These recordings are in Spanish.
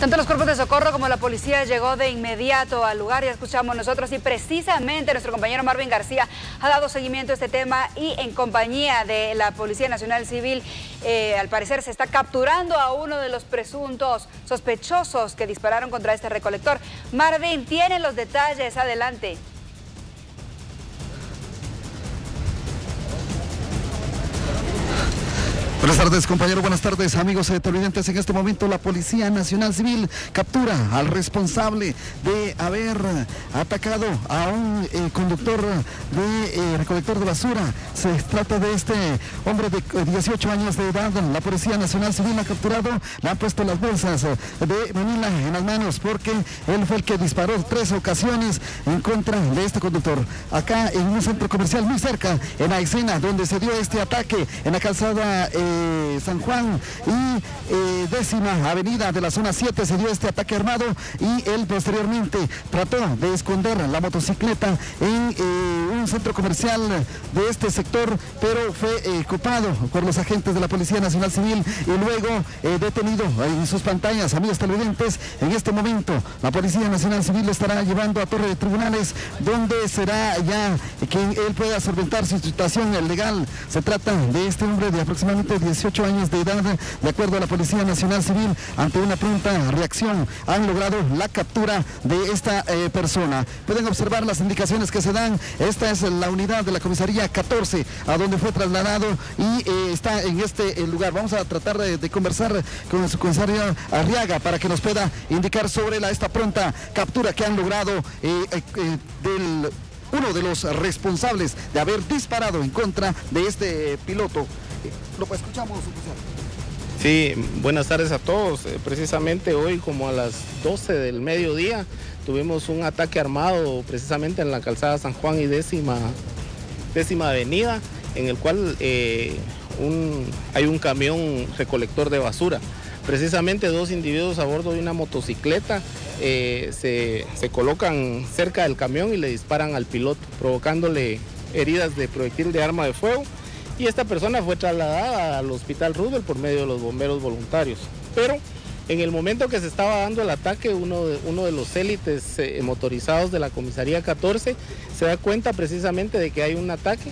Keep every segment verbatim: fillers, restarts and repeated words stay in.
Tanto los cuerpos de socorro como la policía llegó de inmediato al lugar, ya escuchamos nosotros, y precisamente nuestro compañero Marvin García ha dado seguimiento a este tema y en compañía de la Policía Nacional Civil, eh, al parecer se está capturando a uno de los presuntos sospechosos que dispararon contra este recolector. Marvin, tiene los detalles, adelante. Buenas tardes, compañero, buenas tardes, amigos televidentes. En este momento la Policía Nacional Civil captura al responsable de haber atacado a un eh, conductor de eh, recolector de basura. Se trata de este hombre de dieciocho años de edad. La Policía Nacional Civil ha capturado, le han puesto las bolsas de Manila en las manos porque él fue el que disparó tres ocasiones en contra de este conductor. Acá en un centro comercial muy cerca, en la escena donde se dio este ataque, en la calzada eh, San Juan y eh, décima avenida de la zona siete, se dio este ataque armado y él posteriormente trató de esconder la motocicleta en eh, un centro comercial de este sector, pero fue eh, ocupado por los agentes de la Policía Nacional Civil y luego eh, detenido en sus pantallas. Amigos televidentes, en este momento la Policía Nacional Civil lo estará llevando a Torre de Tribunales, donde será ya que él pueda solventar su situación legal. Se trata de este hombre de aproximadamente dieciocho años de edad. De acuerdo a la Policía Nacional Civil, ante una pronta reacción han logrado la captura de esta eh, persona. Pueden observar las indicaciones que se dan. Esta es la unidad de la comisaría catorce a donde fue trasladado y eh, está en este eh, lugar. Vamos a tratar de, de conversar con su comisario Arriaga para que nos pueda indicar sobre la, esta pronta captura que han logrado eh, eh, eh, del uno de los responsables de haber disparado en contra de este eh, piloto. Lo escuchamos, oficial. Sí, buenas tardes a todos. Eh, precisamente hoy, como a las doce del mediodía, tuvimos un ataque armado precisamente en la calzada San Juan y décima, décima avenida, en el cual eh, un, hay un camión recolector de basura. Precisamente dos individuos a bordo de una motocicleta eh, se, se colocan cerca del camión y le disparan al piloto, provocándole heridas de proyectil de arma de fuego. Y esta persona fue trasladada al Hospital Roosevelt por medio de los bomberos voluntarios. Pero en el momento que se estaba dando el ataque, uno de, uno de los élites eh, motorizados de la comisaría catorce se da cuenta precisamente de que hay un ataque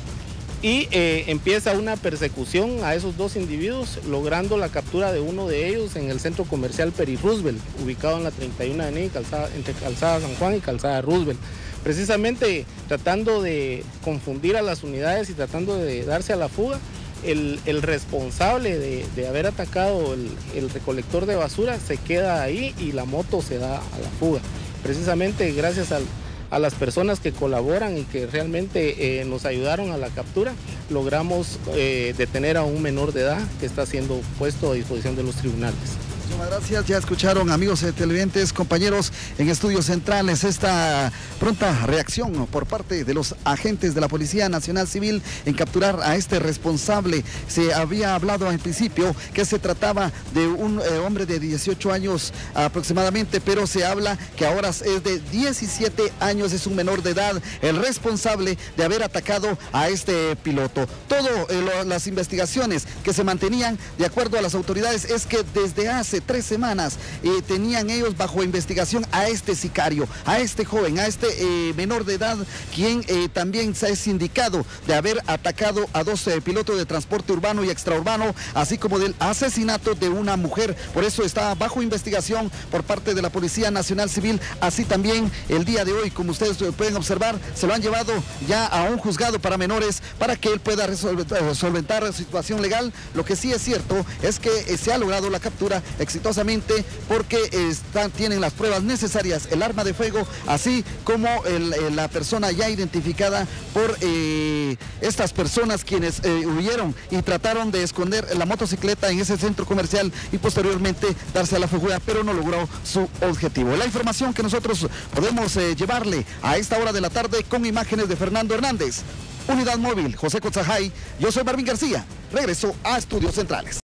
y eh, empieza una persecución a esos dos individuos, logrando la captura de uno de ellos en el centro comercial Peri Roosevelt, ubicado en la treinta y una avenida calzada, entre Calzada San Juan y Calzada Roosevelt. Precisamente tratando de confundir a las unidades y tratando de darse a la fuga, el, el responsable de, de haber atacado el, el recolector de basura se queda ahí y la moto se da a la fuga. Precisamente gracias al, a las personas que colaboran y que realmente eh, nos ayudaron a la captura, logramos eh, detener a un menor de edad que está siendo puesto a disposición de los tribunales. Muchas gracias, ya escucharon, amigos eh, televidentes, compañeros en estudios centrales, esta pronta reacción por parte de los agentes de la Policía Nacional Civil en capturar a este responsable. Se había hablado al principio que se trataba de un eh, hombre de dieciocho años aproximadamente, pero se habla que ahora es de diecisiete años, es un menor de edad, el responsable de haber atacado a este piloto. Todas eh, las investigaciones que se mantenían, de acuerdo a las autoridades, es que desde hace tres semanas eh, tenían ellos bajo investigación a este sicario, a este joven, a este eh, menor de edad, quien eh, también se ha indicado de haber atacado a dos eh, pilotos de transporte urbano y extraurbano, así como del asesinato de una mujer. Por eso está bajo investigación por parte de la Policía Nacional Civil. Así también el día de hoy, como ustedes pueden observar, se lo han llevado ya a un juzgado para menores para que él pueda resolver, solventar la situación legal. Lo que sí es cierto es que eh, se ha logrado la captura exitosamente porque están, tienen las pruebas necesarias, el arma de fuego, así como el, el, la persona ya identificada por eh, estas personas quienes eh, huyeron y trataron de esconder la motocicleta en ese centro comercial y posteriormente darse a la fuga, pero no logró su objetivo. La información que nosotros podemos eh, llevarle a esta hora de la tarde con imágenes de Fernando Hernández, Unidad Móvil José Cotzajay. Yo soy Marvin García, regreso a Estudios Centrales.